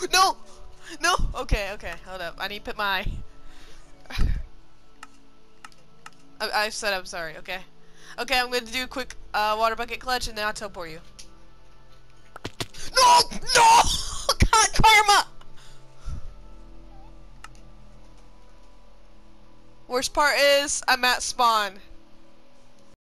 No! No! Okay, okay, hold up. I need to put my... I said I'm sorry, okay? Okay, I'm going to do a quick water bucket clutch and then I'll teleport you. No! No! God, karma! Worst part is, I'm at spawn.